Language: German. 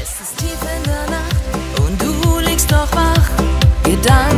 Es ist tief in der Nacht und du liegst noch wach. Gedanken